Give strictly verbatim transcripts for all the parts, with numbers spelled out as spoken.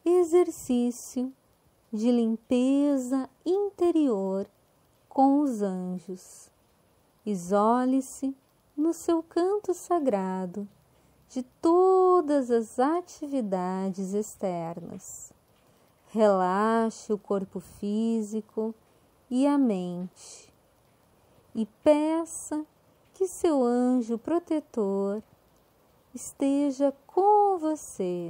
exercício de limpeza interior com os anjos. Isole-se no seu canto sagrado de todas as atividades externas. Relaxe o corpo físico e a mente e peça que seu anjo protetor esteja com você.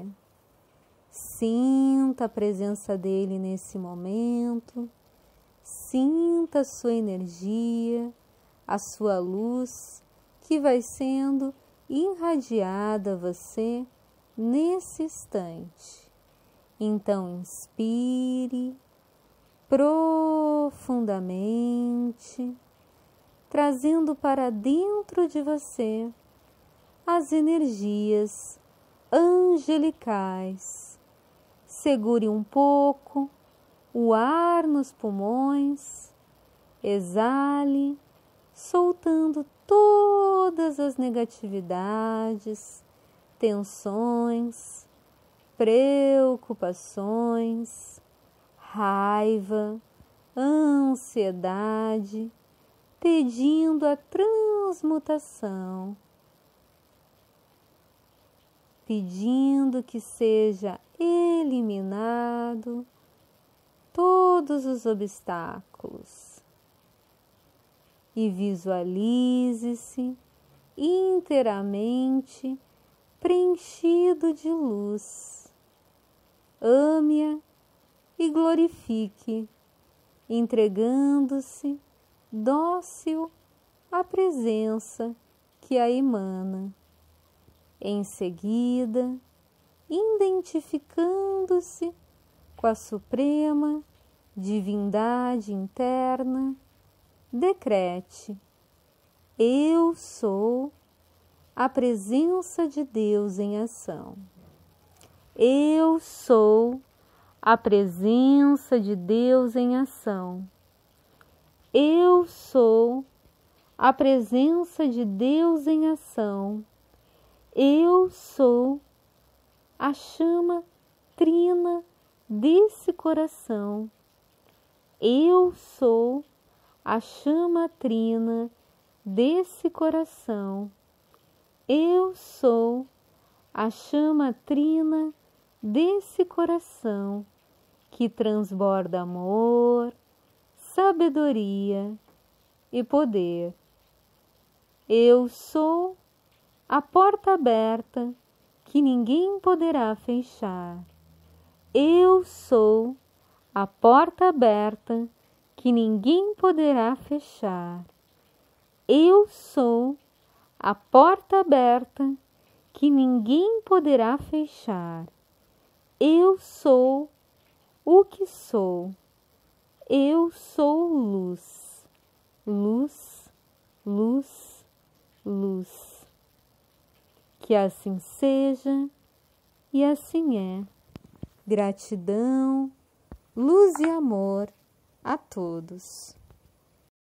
Sinta a presença dele nesse momento, sinta a sua energia, a sua luz que vai sendo irradiada a você nesse instante. Então inspire profundamente, trazendo para dentro de você as energias angelicais. Segure um pouco o ar nos pulmões, exale, soltando todas as negatividades, tensões, preocupações, raiva, ansiedade, pedindo a transmutação, pedindo que seja eliminado todos os obstáculos. E visualize-se inteiramente preenchido de luz. Ame-a e glorifique, entregando-se dócil à presença que a emana. Em seguida, identificando-se com a suprema divindade interna, decrete: eu sou a presença de Deus em ação. Eu sou a presença de Deus em ação. Eu sou a presença de Deus em ação. Eu sou a chama trina desse coração. Eu sou a chama trina desse coração. Eu sou a chama trina desse coração que transborda amor, sabedoria e poder. Eu sou a porta aberta que ninguém poderá fechar. Eu sou a porta aberta que ninguém poderá fechar. Eu sou a porta aberta que ninguém poderá fechar. Eu sou o que sou. Eu sou luz. Luz, luz, luz. Que assim seja e assim é. Gratidão, luz e amor a todos.